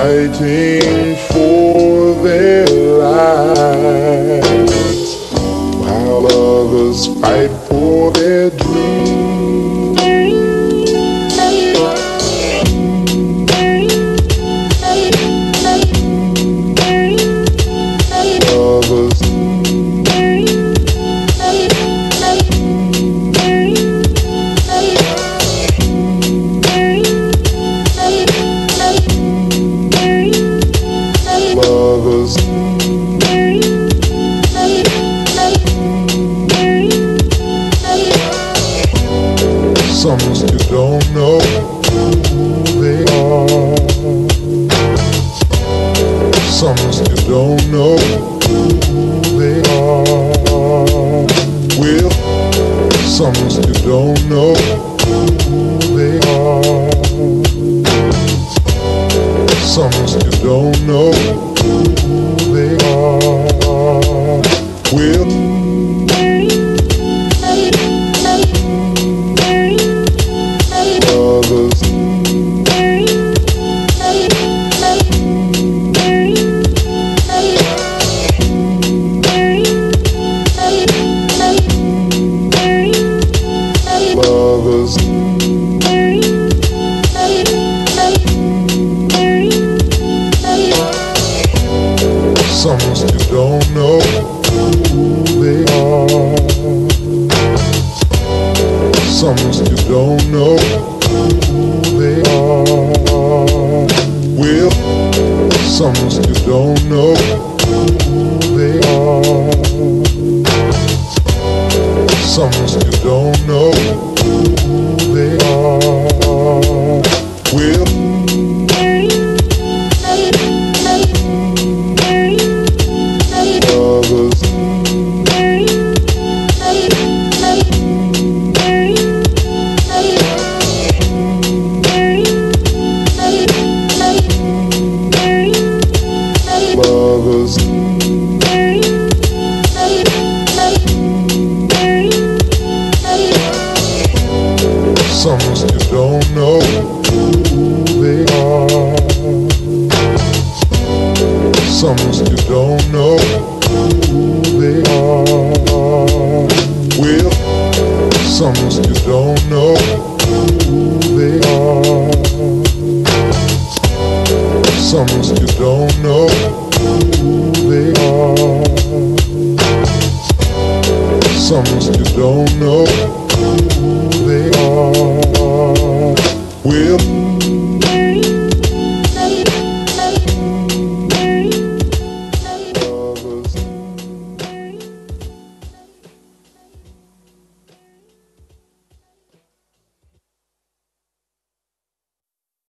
fighting for their lives, while others fight for their dreams. Others some still don't know who they are. Some still don't know who they are. Well, some still don't know who they are. Some still don't know who they are. Well, some still don't know who they are. Some still don't know who they are. Well, some still don't know who they are. Some still don't know who they are. Well, some still don't know who they are. Some still don't know who they are. Well, some still don't know who they are. Some still